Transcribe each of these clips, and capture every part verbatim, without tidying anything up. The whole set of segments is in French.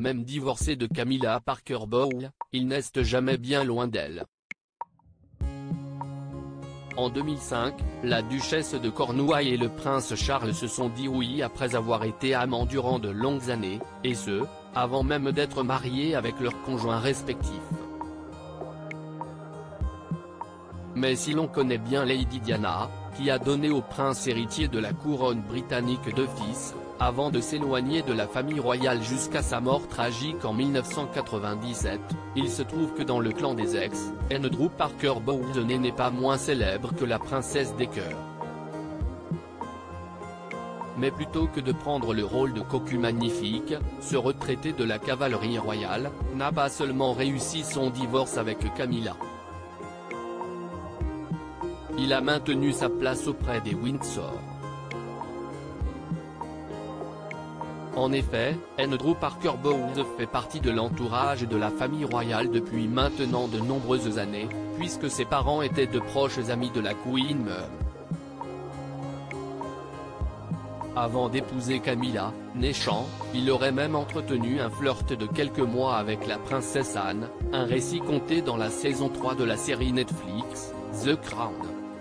Même divorcé de Camilla Parker Bowles, il n'est jamais bien loin d'elle. En deux mille cinq, la duchesse de Cornouailles et le prince Charles se sont dit oui après avoir été amants durant de longues années, et ce, avant même d'être mariés avec leurs conjoints respectifs. Mais si l'on connaît bien Lady Diana, qui a donné au prince héritier de la couronne britannique deux fils, avant de s'éloigner de la famille royale jusqu'à sa mort tragique en mille neuf cent quatre-vingt-dix-sept, il se trouve que dans le clan des ex, Andrew Parker Bowles n'est pas moins célèbre que la princesse des cœurs. Mais plutôt que de prendre le rôle de cocu magnifique, ce retraité de la cavalerie royale, n'a pas seulement réussi son divorce avec Camilla. Il a maintenu sa place auprès des Windsor. En effet, Andrew Parker Bowles fait partie de l'entourage de la famille royale depuis maintenant de nombreuses années, puisque ses parents étaient de proches amis de la Queen Mum. Avant d'épouser Camilla, naissant, il aurait même entretenu un flirt de quelques mois avec la princesse Anne, un récit conté dans la saison trois de la série Netflix, The Crown.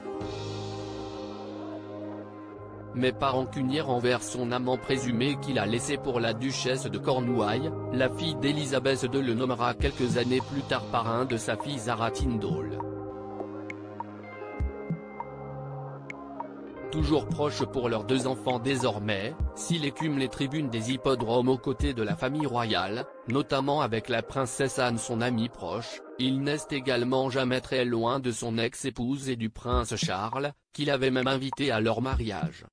Mais pas rancunière envers son amant présumé qu'il a laissé pour la duchesse de Cornouailles, la fille d'Élisabeth deux le nommera quelques années plus tard parrain de sa fille Zara Tindall. Toujours proches pour leurs deux enfants désormais, s'il écume les tribunes des hippodromes aux côtés de la famille royale, notamment avec la princesse Anne son amie proche, il n'est également jamais très loin de son ex-épouse et du prince Charles, qu'il avait même invité à leur mariage.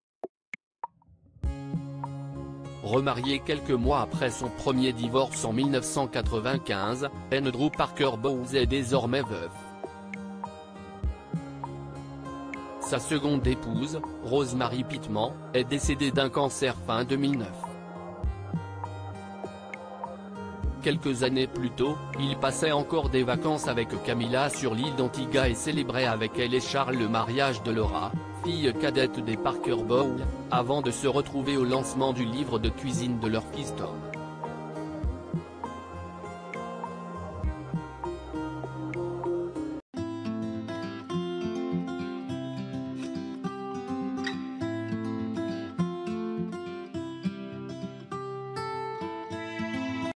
Remarié quelques mois après son premier divorce en mille neuf cent quatre-vingt-quinze, Andrew Parker Bowles est désormais veuf. Sa seconde épouse, Rosemary Pittman, est décédée d'un cancer fin deux mille neuf. Quelques années plus tôt, il passait encore des vacances avec Camilla sur l'île d'Antigua et célébrait avec elle et Charles le mariage de Laura, fille cadette des Parker Bowles, avant de se retrouver au lancement du livre de cuisine de leur fils Tom.